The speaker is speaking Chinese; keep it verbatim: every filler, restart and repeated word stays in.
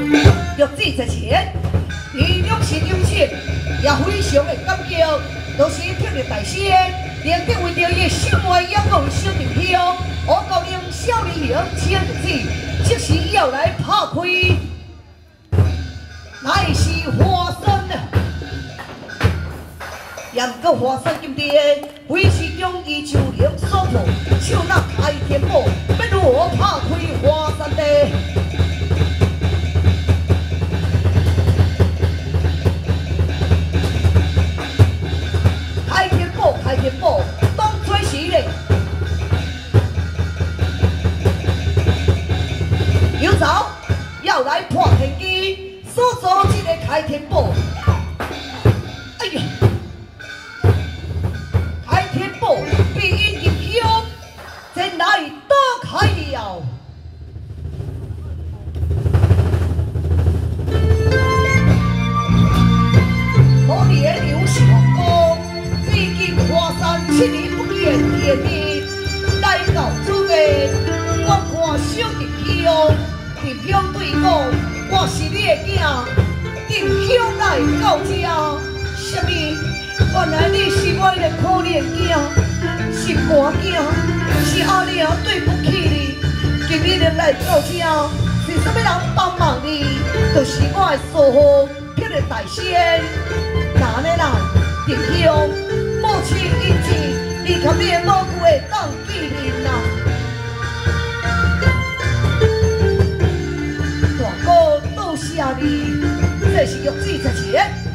玉子值钱，伊两是用钱，也非常的感激，都是听着大声，连着为着伊心爱仰望小弟兄，我高兴少年兄请日子，即时要来拍开，乃是花生啊！也毋过花生金店，非是将伊就灵所破，手拿开天宝，要如何拍开花生地？ 开天宝，当吹时咧，有早要来破天机，所做这个开天宝。哎呀，开天宝必因入乡，真来打开了。我年刘小公。 毕竟华山七年不见天日，来到此地，我看小弟兄，弟兄对讲，我是你的囝，弟兄来到这，什么？原来你是我的可怜囝，是寒囝，是阿娘对不起你，今日来到这，是什么人帮忙你？就是我的疏忽，叫你大仙，哪呢啦，弟兄？ 母亲因此，你及你的母舅会当纪念呐。大哥多谢你，这是玉子十钱。